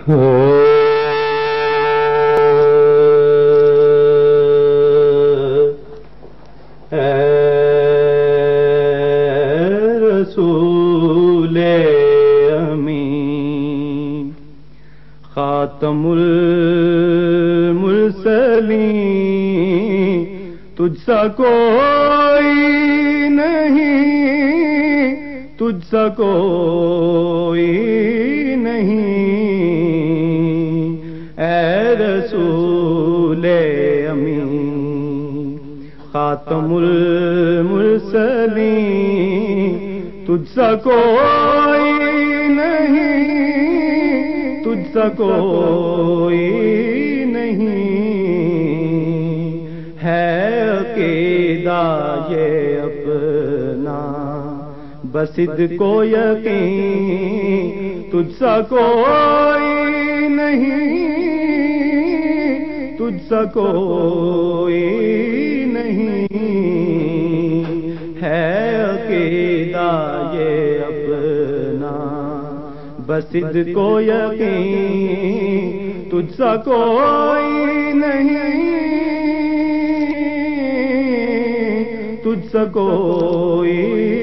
رسول امین خاتم المرسلین تجھ سا کوئی نہیں، تجھ سا کوئی نہیں، اے رسول امین خاتم المرسلین تجھ سا کوئی نہیں، تجھ سا کوئی نہیں، ہے عقیدہ یہ اپنا بصدق و یقین تجھ سا کوئی نہیں، تجھ سا کوئی نہیں، ہے عقیدہ یہ اپنا بصدق و یقین تجھ سا کوئی نہیں، تجھ سا کوئی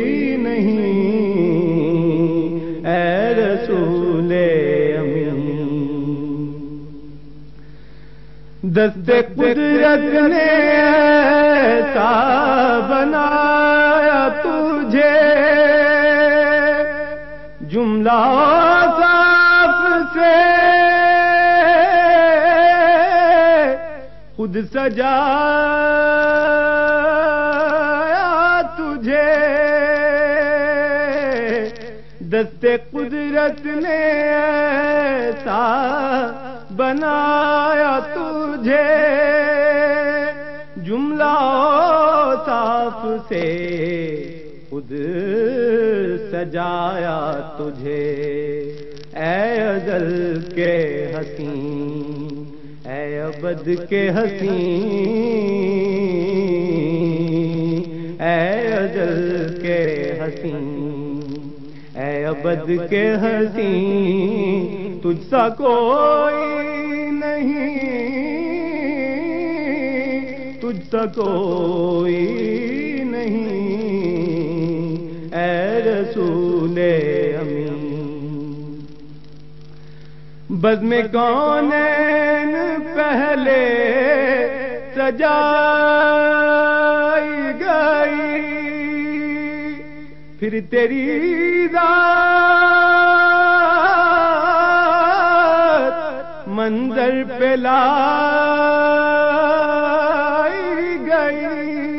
نہیں، اے رسول امین دست قدرت نے ایسا بنایا تجھے جملہ صاف سے خود سجایا تجھے دست قدرت نے ایسا بنایا تجھے جملہ صاف سے خود سجایا تجھے اے ازل کے حسین اے ابد کے حسین اے ازل کے حسین اے ابد کے حسین تجھ سا کوئی نہیں، تجھ سا کوئی نہیں، اے رسول امین بزم کونین پہلے سجائی گئی پھر تیری ذات منظر پہ لائی گئی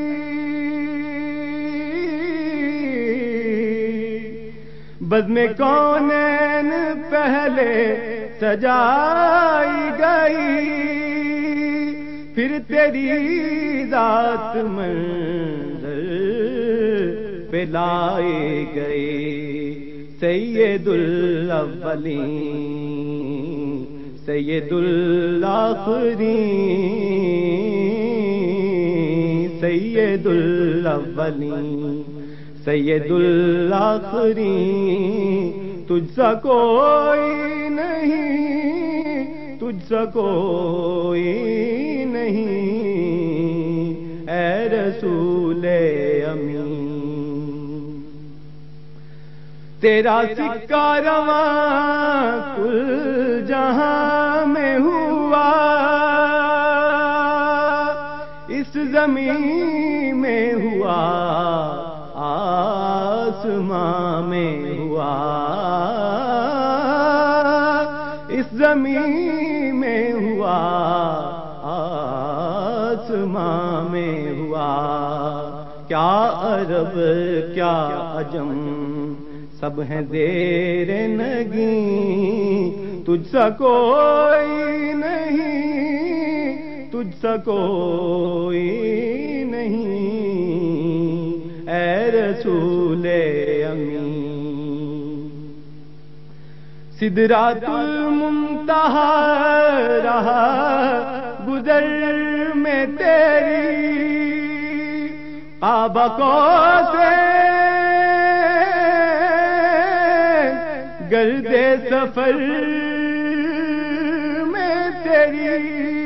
بزم کونین پہلے سجائی گئی پھر تیری ذات منظر پہ لائی گئی سید الاولین سید الآخرین سید الاولین سید الآخرین تجھ سا کوئی نہیں، تجھ سا کوئی نہیں، اے رسول امین تیرا سکہ رواں کل جہاں میں ہوا اس زمین میں ہوا آسماں میں ہوا اس زمین میں ہوا آسماں میں ہوا کیا عرب کیا عجم سب ہیں زیر نگیں تجھ سا کوئی نہیں، تجھ سا کوئی نہیں، اے رسول امین سدرات المنتہا رہا گزر میں تیری کعبہ کو سے گردِ سفر تیری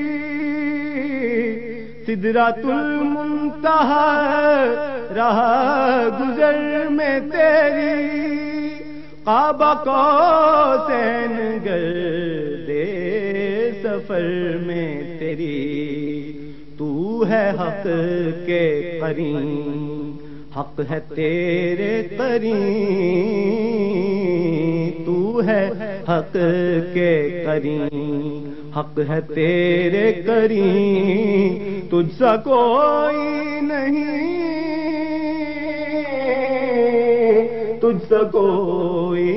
سدرۃ المنتہا راہ گزر میں تیری قاب قوسین گردے سفر میں تیری تو ہے حق کے قرین حق ہے تیرے قرین تو ہے حق کے قرین حق ہے تیرے قرین تجھ سا کوئی نہیں تجھ سا کوئی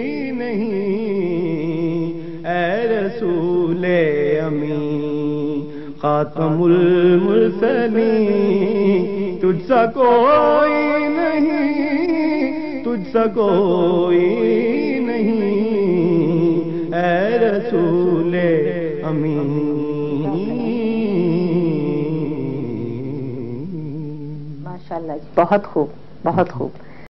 نہیں اے رسول امین خاتم المرسلین تجھ سا کوئی نہیں تجھ سا کوئی نہیں اے رسول امین ماشاءاللہ جی، بہت خوب بہت خوب.